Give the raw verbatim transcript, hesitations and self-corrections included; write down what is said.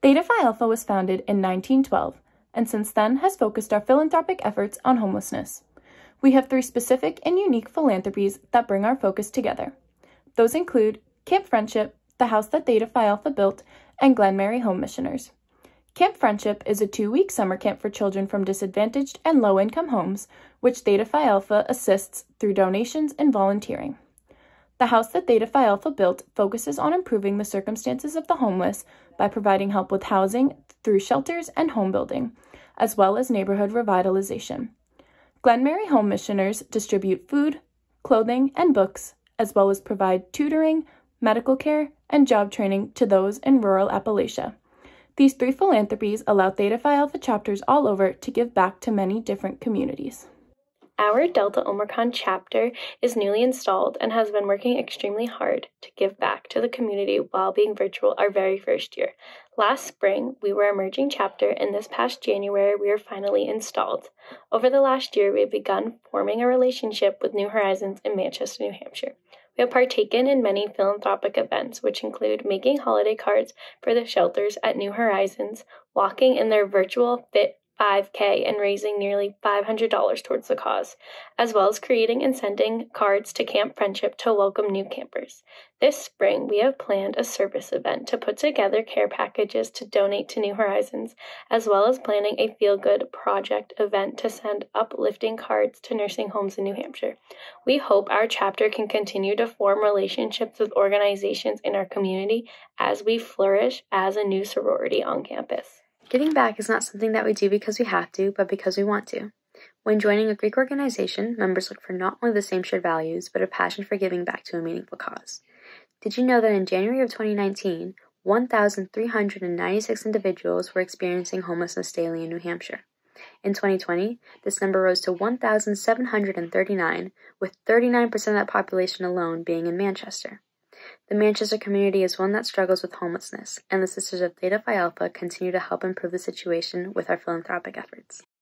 Theta Phi Alpha was founded in nineteen twelve, and since then has focused our philanthropic efforts on homelessness. We have three specific and unique philanthropies that bring our focus together. Those include Camp Friendship, the house that Theta Phi Alpha built, and Glen Mary Home Missioners. Camp Friendship is a two-week summer camp for children from disadvantaged and low-income homes, which Theta Phi Alpha assists through donations and volunteering. The house that Theta Phi Alpha built focuses on improving the circumstances of the homeless by providing help with housing through shelters and home building, as well as neighborhood revitalization. Glen Mary Home Missioners distribute food, clothing, and books, as well as provide tutoring, medical care, and job training to those in rural Appalachia. These three philanthropies allow Theta Phi Alpha chapters all over to give back to many different communities. Our Delta Omicron chapter is newly installed and has been working extremely hard to give back to the community while being virtual our very first year. Last spring, we were a emerging chapter, and this past January, we were finally installed. Over the last year, we have begun forming a relationship with New Horizons in Manchester, New Hampshire. We have partaken in many philanthropic events, which include making holiday cards for the shelters at New Horizons, walking in their virtual Fit five K and raising nearly five hundred dollars towards the cause, as well as creating and sending cards to Camp Friendship to welcome new campers. This spring, we have planned a service event to put together care packages to donate to New Horizons, as well as planning a feel-good project event to send uplifting cards to nursing homes in New Hampshire. We hope our chapter can continue to form relationships with organizations in our community as we flourish as a new sorority on campus. Giving back is not something that we do because we have to, but because we want to. When joining a Greek organization, members look for not only the same shared values, but a passion for giving back to a meaningful cause. Did you know that in January of twenty nineteen, one thousand three hundred ninety-six individuals were experiencing homelessness daily in New Hampshire? In twenty twenty, this number rose to one thousand seven hundred thirty-nine, with thirty-nine percent of that population alone being in Manchester. The Manchester community is one that struggles with homelessness, and the Sisters of Theta Phi Alpha continue to help improve the situation with our philanthropic efforts.